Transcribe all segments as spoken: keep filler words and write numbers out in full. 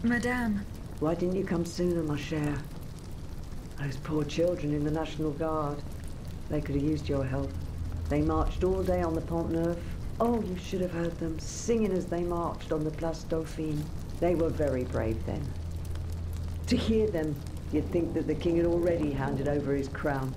Madame. Why didn't you come sooner, ma chère? Those poor children in the National Guard. They could have used your help. They marched all day on the Pont Neuf. Oh, you should have heard them singing as they marched on the Place Dauphine. They were very brave then. To hear them, you'd think that the king had already handed over his crown.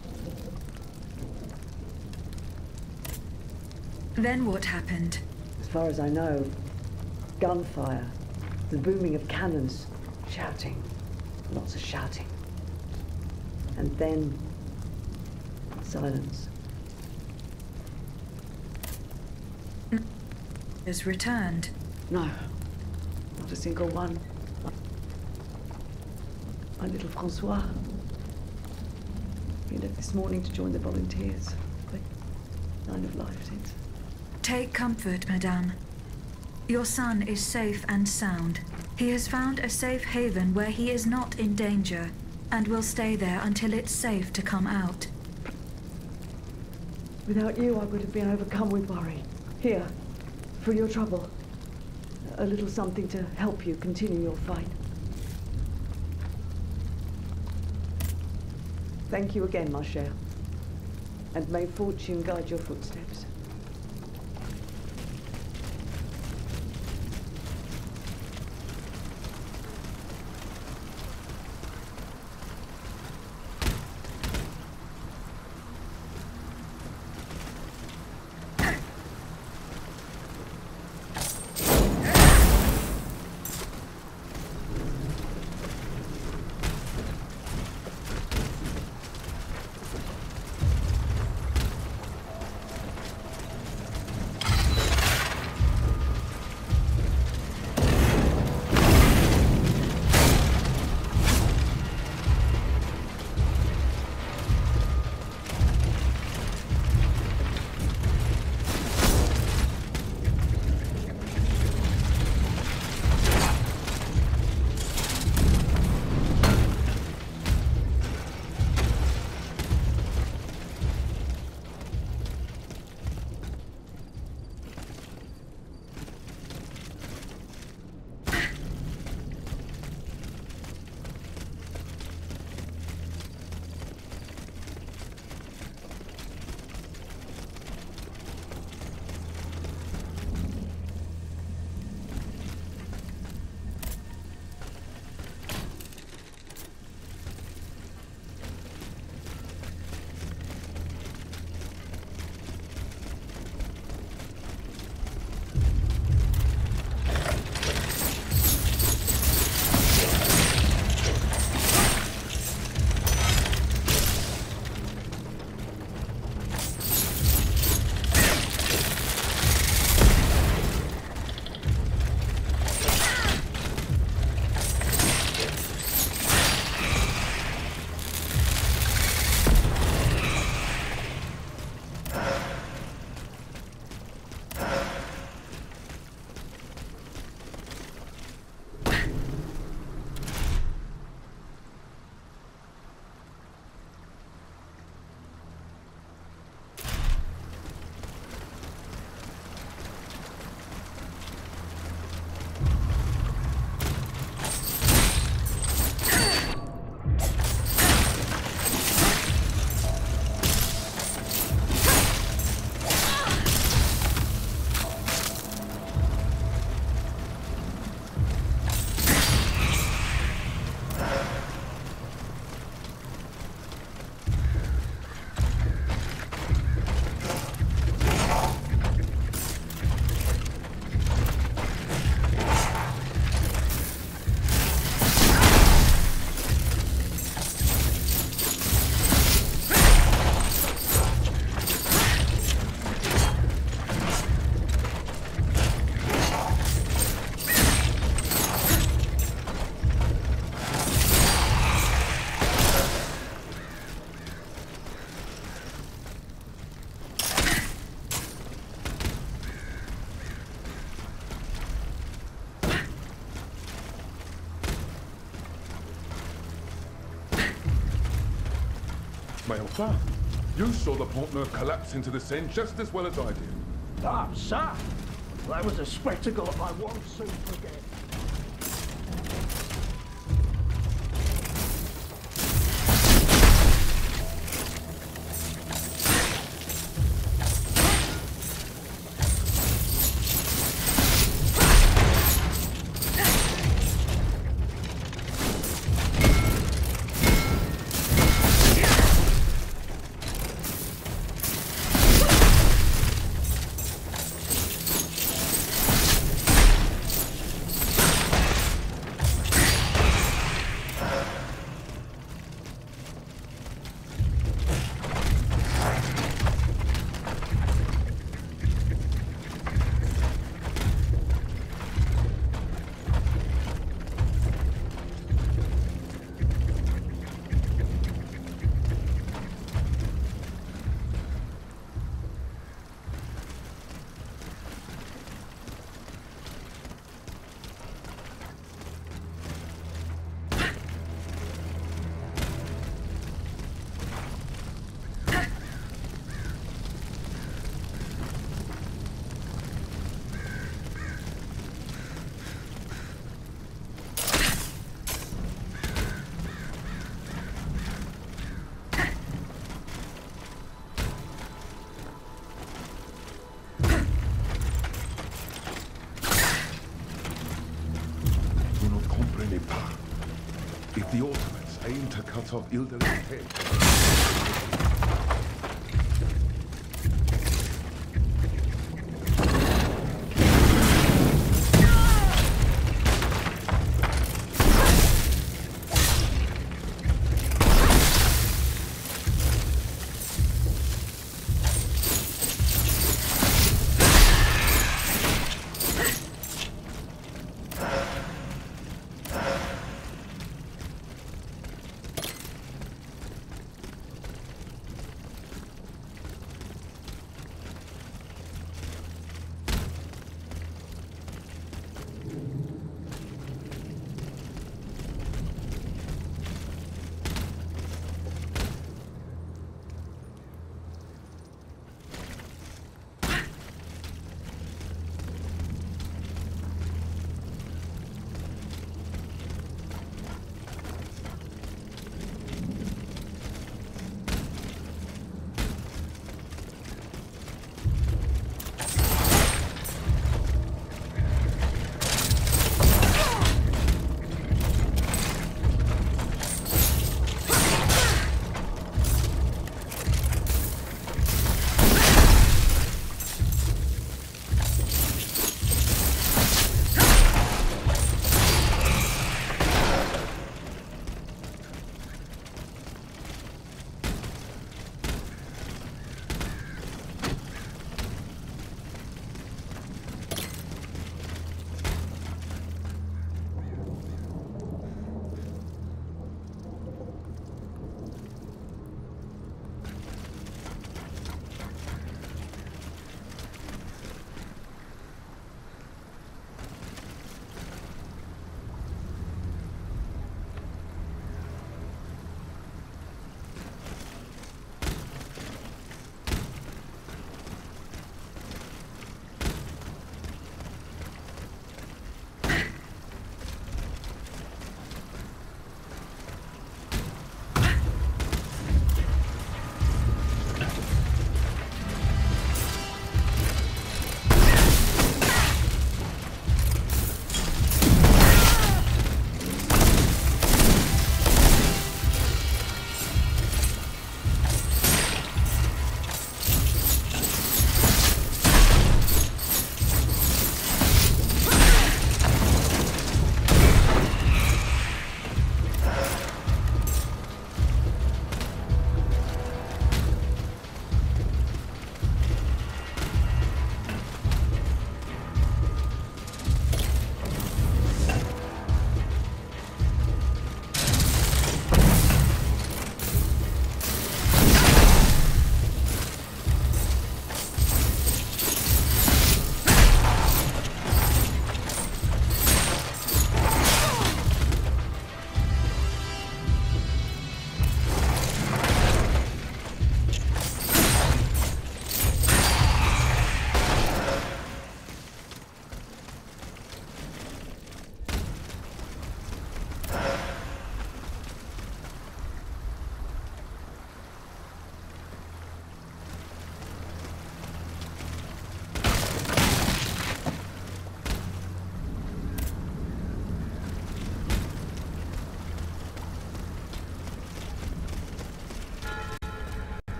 Then what happened? As far as I know, gunfire, the booming of cannons, shouting, lots of shouting. And then, silence. Has returned? No, not a single one. My little Francois. He left this morning to join the volunteers. But nine of life since. Take comfort, Madame. Your son is safe and sound. He has found a safe haven where he is not in danger, and will stay there until it's safe to come out. Without you, I would have been overcome with worry. Here, for your trouble. A little something to help you continue your fight. Thank you again, ma chère. And may fortune guide your footsteps. My enfin, you saw the Pont Neuf collapse into the Seine just as well as I did. Ah, sir! That was a spectacle I won't soon forget. enemy power. If the Ultimates aim to cut off Ilda's head...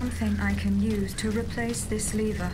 Something I can use to replace this lever.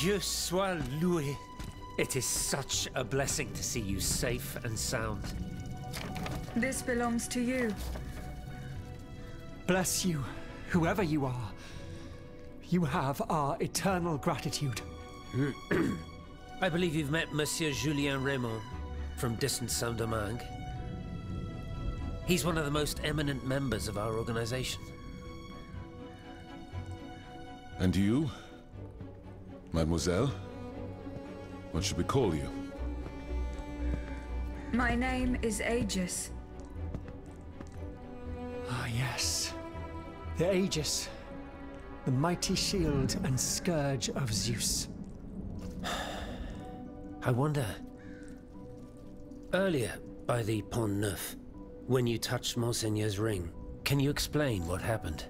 Dieu soit loué. It is such a blessing to see you safe and sound. This belongs to you. Bless you, whoever you are. You have our eternal gratitude. I believe you've met Monsieur Julien Raymond from distant Saint-Domingue. He's one of the most eminent members of our organization. And you? Mademoiselle? What should we call you? My name is Aegis. Ah, yes. The Aegis. The mighty shield and scourge of Zeus. I wonder... Earlier, by the Pont Neuf, when you touched Monseigneur's ring, can you explain what happened?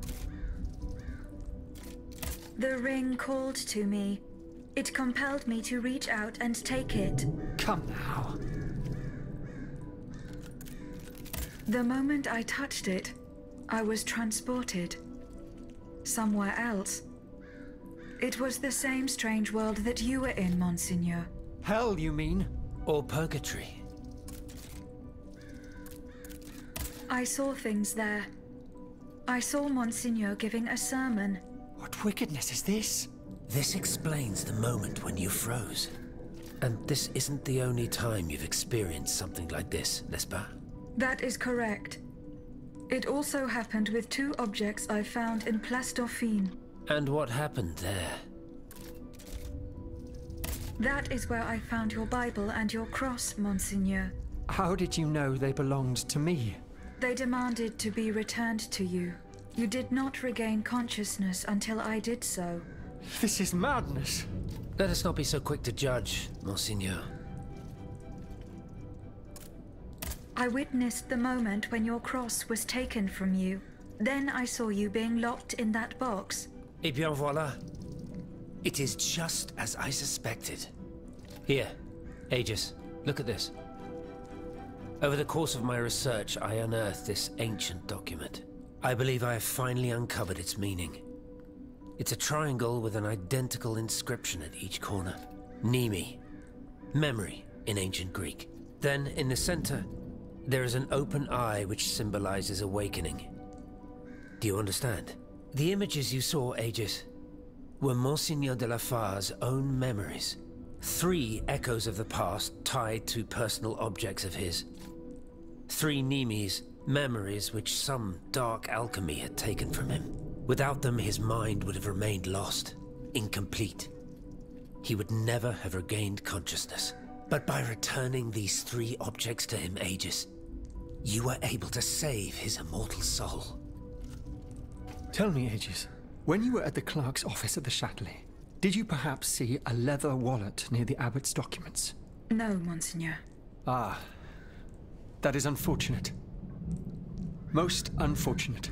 The ring called to me. It compelled me to reach out and take it. Come now. The moment I touched it, I was transported. Somewhere else. It was the same strange world that you were in, Monseigneur. Hell, you mean? Or purgatory? I saw things there. I saw Monseigneur giving a sermon. What wickedness is this? This explains the moment when you froze. And this isn't the only time you've experienced something like this, n'est-ce pas? That is correct. It also happened with two objects I found in Place Dauphine. And what happened there? That is where I found your Bible and your cross, Monseigneur. How did you know they belonged to me? They demanded to be returned to you. You did not regain consciousness until I did so. This is madness. Let us not be so quick to judge, Monseigneur. I witnessed the moment when your cross was taken from you. Then I saw you being locked in that box. Eh bien voilà. It is just as I suspected. Here, Aegis, look at this. Over the course of my research, I unearthed this ancient document. I believe I have finally uncovered its meaning. It's a triangle with an identical inscription at each corner. Nemi, memory in ancient Greek. Then, in the center, there is an open eye which symbolizes awakening. Do you understand? The images you saw, Aegis, were Monseigneur de la Far's own memories. Three echoes of the past tied to personal objects of his. Three Nemes, memories which some dark alchemy had taken from him. Without them, his mind would have remained lost, incomplete. He would never have regained consciousness. But by returning these three objects to him, Aegis, you were able to save his immortal soul. Tell me, Aegis, when you were at the clerk's office at the Châtelet, did you perhaps see a leather wallet near the abbot's documents? No, Monseigneur. Ah, that is unfortunate. Most unfortunate.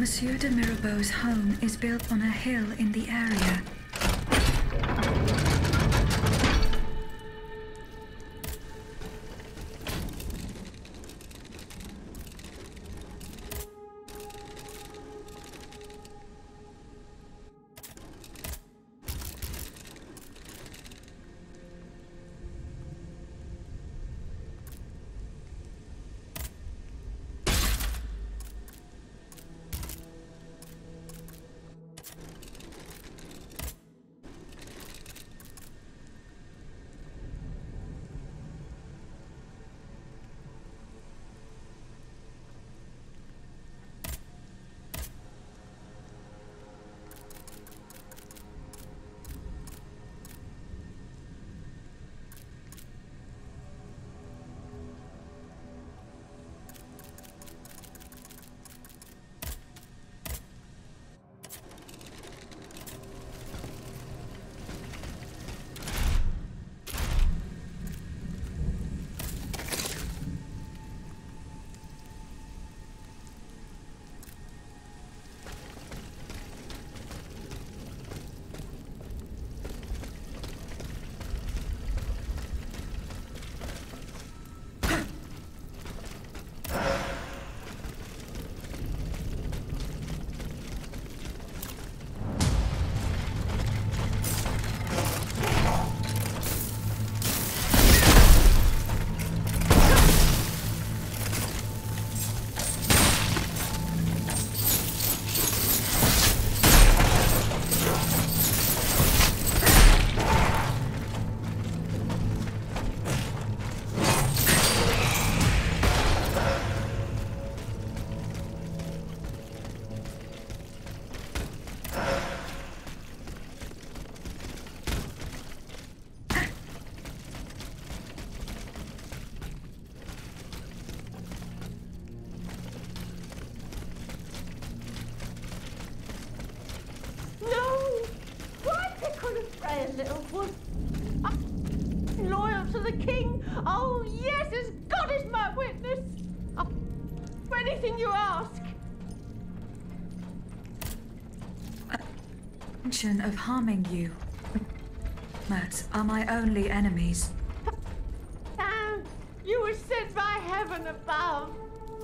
Monsieur de Mirabeau's home is built on a hill in the area. Little one. I'm loyal to the king. Oh, yes, as God is my witness. I'll do anything you ask. Intention of harming you. Mats are my only enemies. Sam, you were sent by heaven above.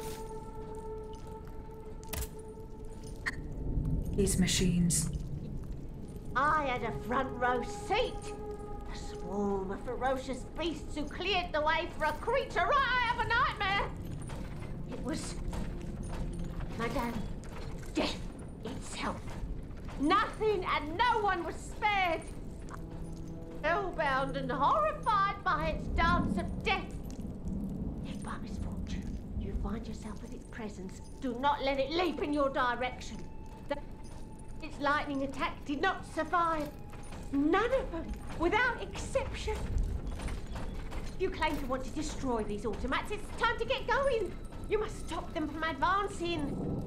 These machines. I had a front row seat. A swarm of ferocious beasts who cleared the way for a creature right out of a nightmare. It was, Madame, death itself. Nothing and no one was spared. Spellbound and horrified by its dance of death. If by misfortune you find yourself in its presence, do not let it leap in your direction. Its lightning attack did not survive. None of them, without exception. You claim to want to destroy these automats. It's time to get going. You must stop them from advancing.